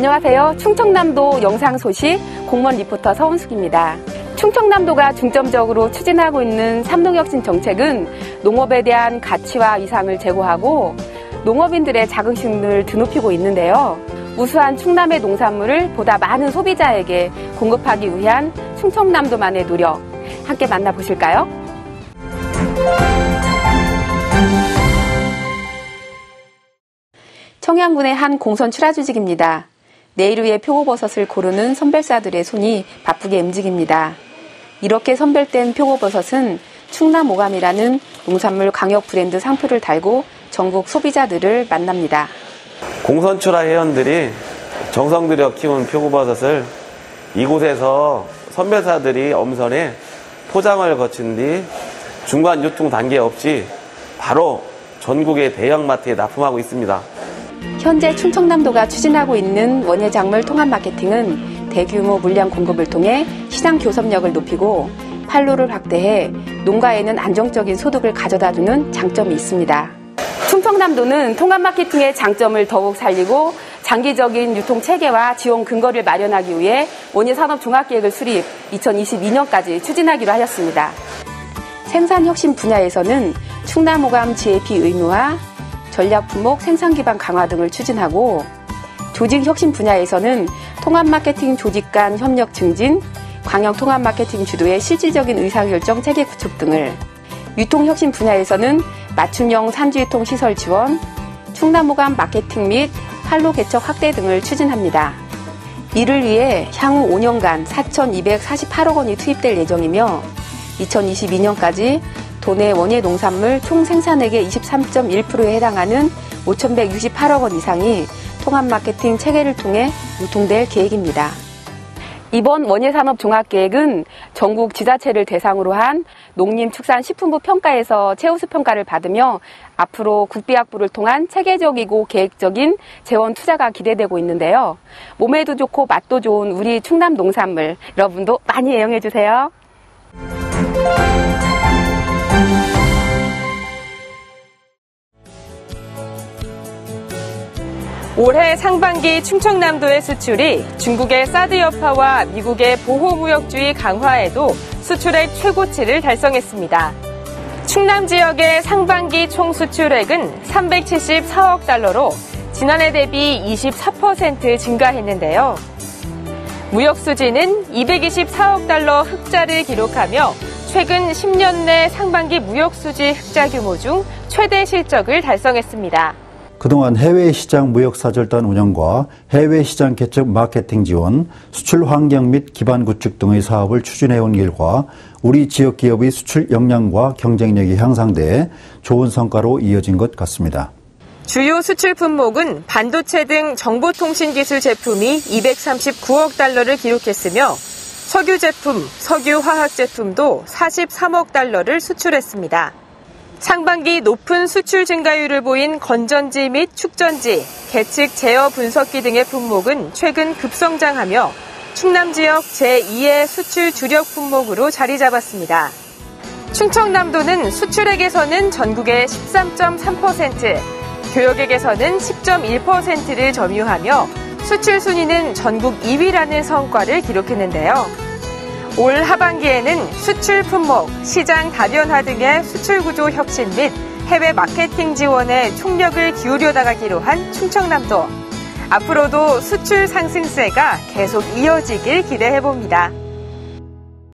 안녕하세요. 충청남도 영상 소식 공무원 리포터 서은숙입니다. 충청남도가 중점적으로 추진하고 있는 삼농혁신 정책은 농업에 대한 가치와 위상을 제고하고 농업인들의 자긍심을 드높이고 있는데요. 우수한 충남의 농산물을 보다 많은 소비자에게 공급하기 위한 충청남도만의 노력 함께 만나보실까요? 청양군의 한 공선 출하조직입니다. 내일 위해 표고버섯을 고르는 선별사들의 손이 바쁘게 움직입니다. 이렇게 선별된 표고버섯은 충남오감이라는 농산물 강력 브랜드 상표를 달고 전국 소비자들을 만납니다. 공선 출하 회원들이 정성 들여 키운 표고버섯을 이곳에서 선별사들이 엄선해 포장을 거친 뒤 중간 유통 단계 없이 바로 전국의 대형마트에 납품하고 있습니다. 현재 충청남도가 추진하고 있는 원예작물 통합 마케팅은 대규모 물량 공급을 통해 시장 교섭력을 높이고 판로를 확대해 농가에는 안정적인 소득을 가져다주는 장점이 있습니다. 충청남도는 통합 마케팅의 장점을 더욱 살리고 장기적인 유통 체계와 지원 근거를 마련하기 위해 원예산업종합계획을 수립 2022년까지 추진하기로 하였습니다. 생산혁신 분야에서는 충남오감 GAP 의무화, 전략품목 생산기반 강화 등을 추진하고 조직혁신 분야에서는 통합마케팅 조직 간 협력 증진, 광역통합마케팅 주도의 실질적인 의사결정 체계 구축 등을 유통혁신 분야에서는 맞춤형 산지유통 시설 지원, 충남오감 마케팅 및 판로 개척 확대 등을 추진합니다. 이를 위해 향후 5년간 4,248억 원이 투입될 예정이며 2022년까지 도내 원예 농산물 총 생산액의 23.1%에 해당하는 5,168억 원 이상이 통합 마케팅 체계를 통해 유통될 계획입니다. 이번 원예산업종합계획은 전국 지자체를 대상으로 한 농림축산식품부 평가에서 최우수 평가를 받으며 앞으로 국비학부를 통한 체계적이고 계획적인 재원 투자가 기대되고 있는데요. 몸에도 좋고 맛도 좋은 우리 충남 농산물 여러분도 많이 애용해 주세요. 올해 상반기 충청남도의 수출이 중국의 사드 여파와 미국의 보호무역주의 강화에도 수출액 최고치를 달성했습니다. 충남 지역의 상반기 총 수출액은 374억 달러로 지난해 대비 24% 증가했는데요. 무역수지는 224억 달러 흑자를 기록하며 최근 10년 내 상반기 무역수지 흑자 규모 중 최대 실적을 달성했습니다. 그동안 해외시장 무역사절단 운영과 해외시장 개척 마케팅 지원, 수출 환경 및 기반 구축 등의 사업을 추진해온 결과 우리 지역 기업의 수출 역량과 경쟁력이 향상돼 좋은 성과로 이어진 것 같습니다. 주요 수출 품목은 반도체 등 정보통신기술 제품이 239억 달러를 기록했으며 석유 제품, 석유화학 제품도 43억 달러를 수출했습니다. 상반기 높은 수출 증가율을 보인 건전지 및 축전지, 계측 제어 분석기 등의 품목은 최근 급성장하며 충남 지역 제2의 수출 주력 품목으로 자리 잡았습니다. 충청남도는 수출액에서는 전국의 13.3%, 교역액에서는 10.1%를 점유하며 수출 순위는 전국 2위라는 성과를 기록했는데요. 올 하반기에는 수출 품목, 시장 다변화 등의 수출 구조 혁신 및 해외 마케팅 지원에 총력을 기울여 나가기로 한 충청남도. 앞으로도 수출 상승세가 계속 이어지길 기대해봅니다.